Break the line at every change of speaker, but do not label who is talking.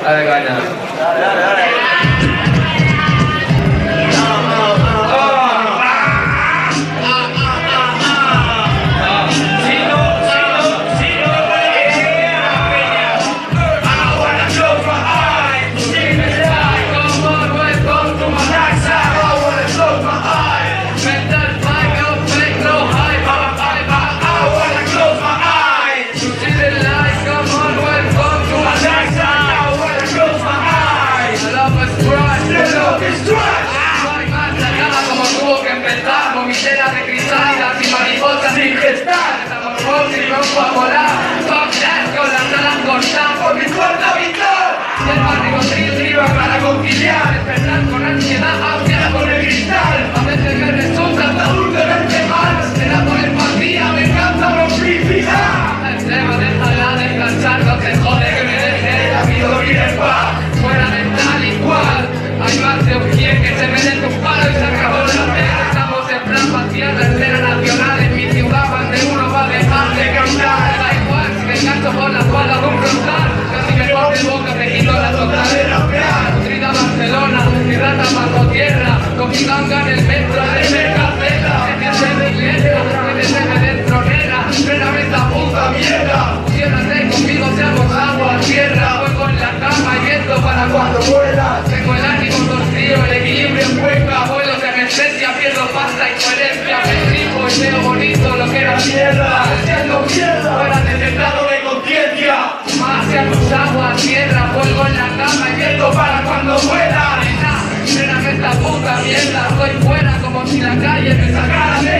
Dale caña.
Vomitera de cristálidas y mariposas sin gestar. Metamorfosis y rompo a volar. Cocktail con las alas cortadas por mi fuerza vital. Y el barrio trigo para conciliar. Despertar con ansiedad, ansiedad con el cristal. A veces me resulta hasta dulcemente mal. Será por empatía, me encanta rompificar. El tema déjala descansar, no te jode que me deje la vida dormir en paz. Fuera mental igual. Hay más de un pie que se merece un palo y se acabó la pena. Tierra escena nacional en mi ciudad, más de uno va a dejar de cantar. Da igual si me engancho por la espalda de un frontal. Casi me corte boca, me quito la total de rapear. Nutrida Barcelona, mi rata bajo tierra. Con mi ganga en el metro de Mercadera. Que de iglesia, que de tronera. Frename esta puta mierda. Ciérrate conmigo, seamos agua, tierra. Fuego en la cama y viento para cuando vuelas. Tengo el ánimo torcido, el equilibrio en cuenca. Vuelos de anestesia, pierdo pasta y coherencia. Me tripo y veo bonito lo que era mierda. Siendo mierda, fuera de teclado de conciencia. Más hacia tus aguas, tierra. Fuego en la cama y viento para cuando vuela. Frename esta puta mierda. Estoy fuera como si la calle me sacara de